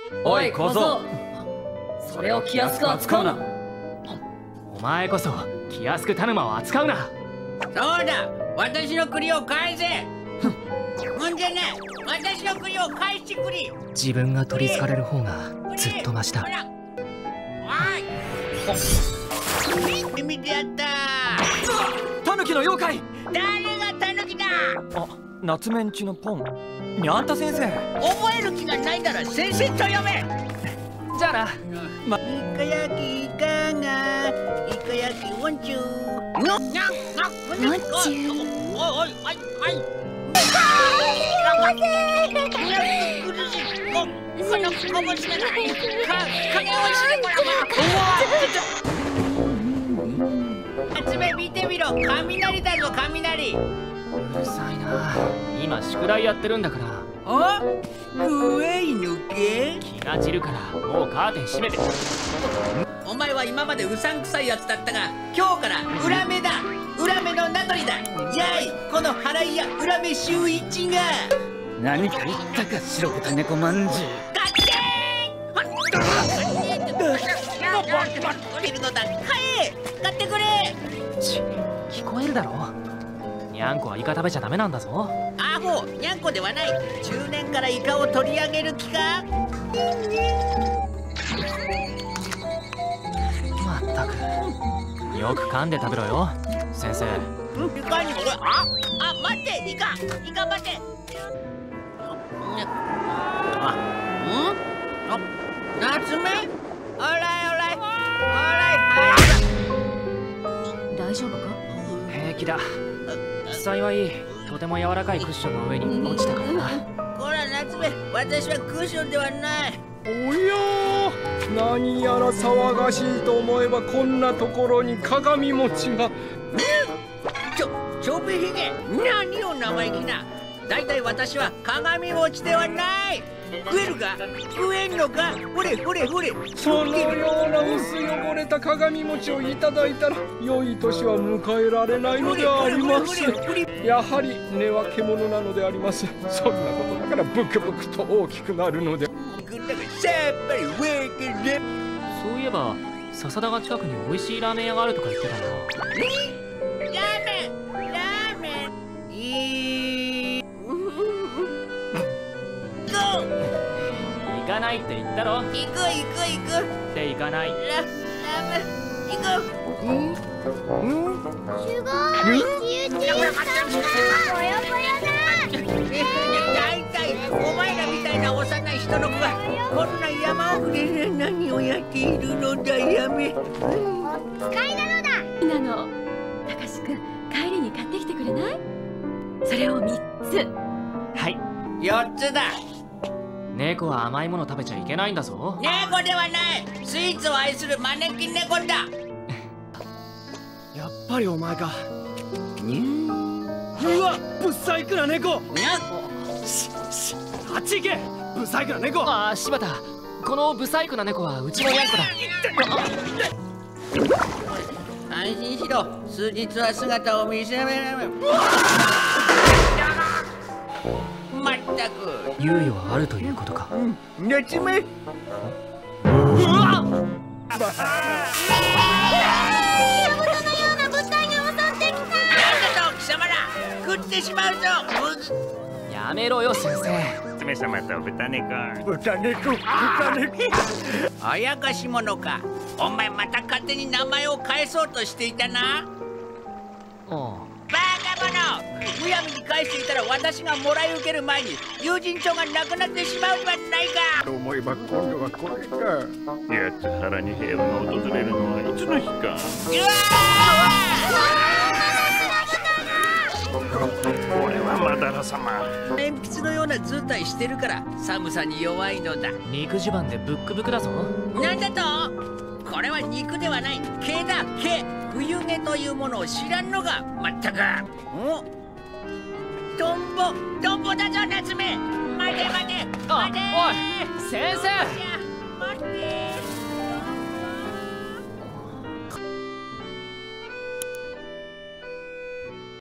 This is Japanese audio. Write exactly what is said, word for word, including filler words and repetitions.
おい小僧、それを気安く扱うな。 お前こそ気安く田沼を扱うな。 そうだ、私の栗を返せ。ほんじゃね、私の栗を返してくれ。 自分が取りつかれる方がずっとマシだ。 見てみてやった。 タヌキの妖怪。 誰がタヌキだ。 あ、夏メンチのポンにゃんた先生。 覚える気がないなら先生と呼べ。 じゃあな。 ま、イカ焼きいかが、イカ焼きウォンチュー。の、な、な、ウォンチュー。おいおい、はい、はい。頑張って。苦しい。こ、このこぼしがない。か、影をしてもらおう。夏目見てみろ、雷だぞ、雷。 うるさいな。今宿題やってるんだから。 あ、怖いのけ？ 気が散るからもうカーテン閉めて。 お前は今までうさんくさいやつだったが、今日から裏目だ。裏目の名取だ。じゃい、この払い屋裏目秀一が。 何か言ったか、白豚猫まんじゅう。 ガッチーン。降りるのだ、買え、買ってくれ。 ち、聞こえるだろ。にゃんこはイカ食べちゃダメなんだぞ。 アホ、にゃんこではない。中年からイカを取り上げる気か。 まったく、よく噛んで食べろよ先生。 うん、イカにもこれ、あ、あ、待って、イカ、イカ待って。あ、うん、あ、夏目、オーライオーライ、オーライ、はい。 大丈夫か？ 平気だ。幸いとても柔らかいクッションの上に落ちたからな。 こら夏目、私はクッションではない。 おやー、何やら騒がしいと思えばこんなところに鏡餅が。 ちょ、ちょびひげ、何を生意気な。だいたい私は鏡餅ではない。食えるか、食えんのか。ほれほれほれ。 そのような薄汚れた鏡餅をいただいたら良い年は迎えられないのではありません。やはり根は獣なのであります。そんなことだからブクブクと大きくなるので。 そういえば笹田が近くに美味しいラーメン屋があるとか言ってたな。 ラーメン、ラーメン、いい。 行かないって言ったろ。 行く行く行く。 って行かない。 ラ、ラーメン、行く。うん、うん、 すごい、ゆうちんさんがぽよぽよだ。 だいたいお前らみたいな幼い人の子がこんな山奥で何をやっているのだ。やめ。 お使いなのだ。なの。たかしくん、帰りに買ってきてくれない？それをみっつ。 はい。 よっつだ。 猫は甘いもの食べちゃいけないんだぞ。 猫ではない。スイーツを愛する招き猫だ。 やっぱりお前か。うわ、ぶっ細工な猫。し、し、あっち行け。ぶっ細工な猫。 ああ、柴田、このブサイクな猫はうちのニャンコだ。 安心しろ、数日は姿を見せられない。まったく猶予はあるということか。 うん、夏目。うわっ！獣のような物体が襲ってきた。 なんだと貴様ら、食ってしまうぞ。 やめろよ先生。 娘様と豚猫。 豚猫、豚猫。 あやかし者か。お前また勝手に名前を変えそうとしていたな。 ああ。 バカ者！むやみに返していたら私がもらい受ける前に友人帳がなくなってしまうではないか。 と思えば今度はこれか。 やつ原に平和が訪れるのはいつの日か。 うわ俺はマダラ様。 鉛筆のような図体してるから寒さに弱いのだ。 肉襦袢でブックブクだぞ。 なんだと？これは肉ではない、毛だ、毛。冬毛というものを知らんのが。まったく。お、トンボ、トンボだぞ夏目。待て待てあ、 待て。 おい先生。 待て。